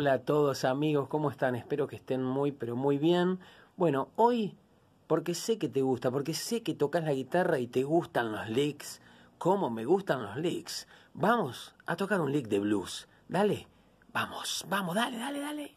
Hola a todos amigos, ¿cómo están? Espero que estén muy, pero muy bien. Bueno, hoy, porque sé que te gusta, porque sé que tocas la guitarra y te gustan los licks, ¿cómo me gustan los licks? Vamos a tocar un lick de blues. Dale, vamos, dale.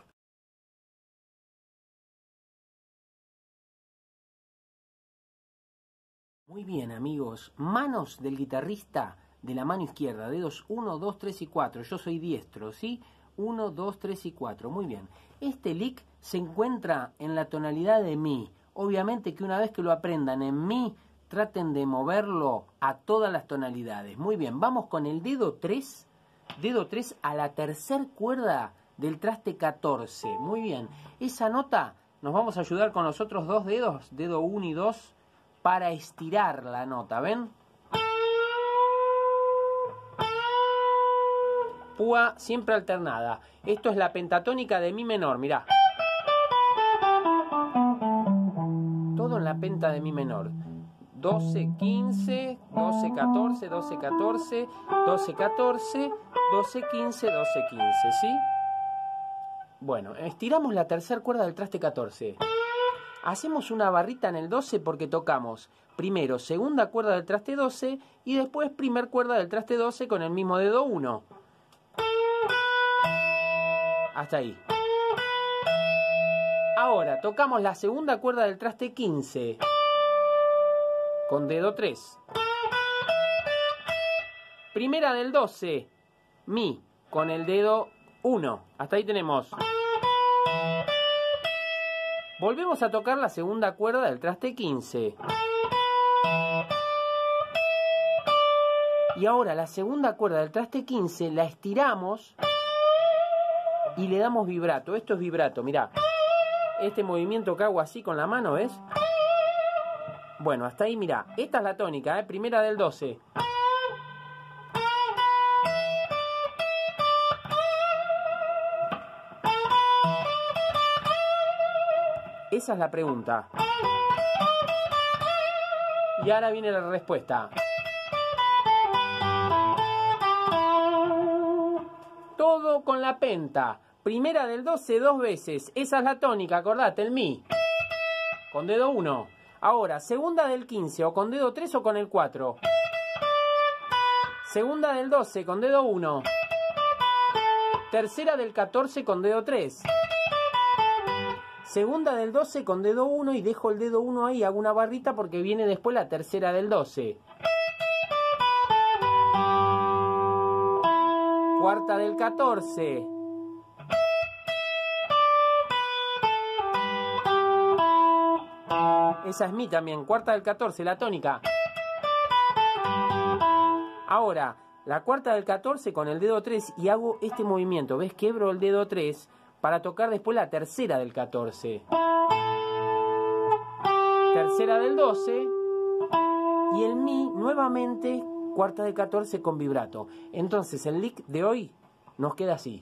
Muy bien amigos, manos del guitarrista de la mano izquierda, dedos 1, 2, 3 y 4, yo soy diestro, ¿sí? 1, 2, 3 y 4, muy bien. Este lick se encuentra en la tonalidad de mi. Obviamente que una vez que lo aprendan en mi, traten de moverlo a todas las tonalidades. Muy bien, vamos con el dedo 3 a la tercer cuerda del traste 14. Muy bien, esa nota nos vamos a ayudar con los otros dos dedos, dedo 1 y 2, para estirar la nota, ¿ven? Púa siempre alternada. Esto es la pentatónica de mi menor, mirá. Todo en la penta de mi menor. 12, 15, 12, 14, 12, 14, 12, 14, 12, 15, 12, 15, ¿sí? Bueno, estiramos la tercera cuerda del traste 14. Hacemos una barrita en el 12 porque tocamos primero segunda cuerda del traste 12 y después primer cuerda del traste 12 con el mismo dedo 1. Hasta ahí. Ahora tocamos la segunda cuerda del traste 15 con dedo 3. Primera del 12, mi, con el dedo 1. Hasta ahí tenemos. Volvemos a tocar la segunda cuerda del traste 15. Y ahora la segunda cuerda del traste 15 la estiramos y le damos vibrato. Esto es vibrato, mirá. Este movimiento que hago así con la mano, ¿ves? Bueno, hasta ahí, mirá. Esta es la tónica, primera del 12. Esa es la pregunta. Y ahora viene la respuesta. Todo con la penta. Primera del 12 dos veces. Esa es la tónica, acordate, el mi. Con dedo 1. Ahora, segunda del 15 o con dedo 3 o con el 4. Segunda del 12 con dedo 1. Tercera del 14 con dedo 3. Segunda del 12 con dedo 1 y dejo el dedo 1 ahí, hago una barrita porque viene después la tercera del 12. Cuarta del 14. Esa es mi también, cuarta del 14, la tónica. Ahora, la cuarta del 14 con el dedo 3 y hago este movimiento, ¿ves? Quebro el dedo 3 para tocar después la tercera del 14. Tercera del 12 y el mi nuevamente cuarta del 14 con vibrato. Entonces el lick de hoy nos queda así.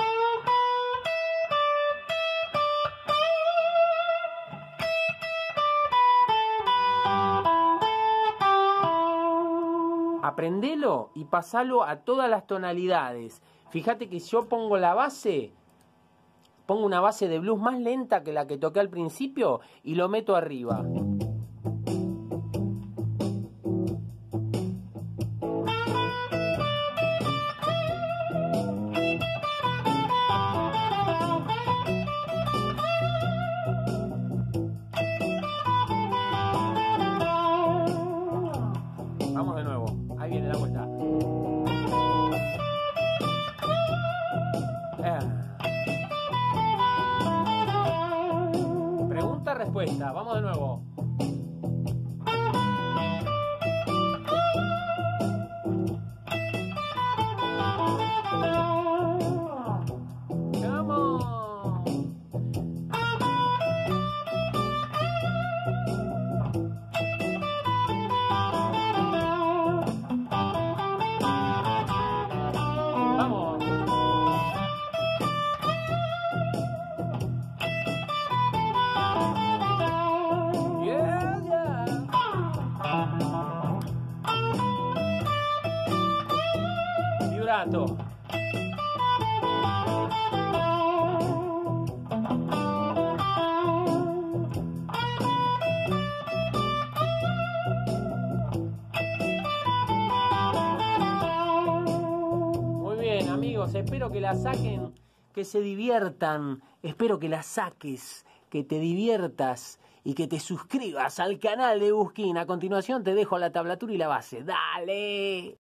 Aprendelo y pasalo a todas las tonalidades. Fíjate que yo pongo la base, pongo una base de blues más lenta que la que toqué al principio y lo meto arriba. Vamos de nuevo, ahí viene la vuelta. Pregunta, respuesta, vamos de nuevo. Vibrato. amigos, espero que la saquen, que se diviertan, espero que la saques, que te diviertas y que te suscribas al canal de Busquín. A continuación te dejo la tablatura y la base. ¡Dale!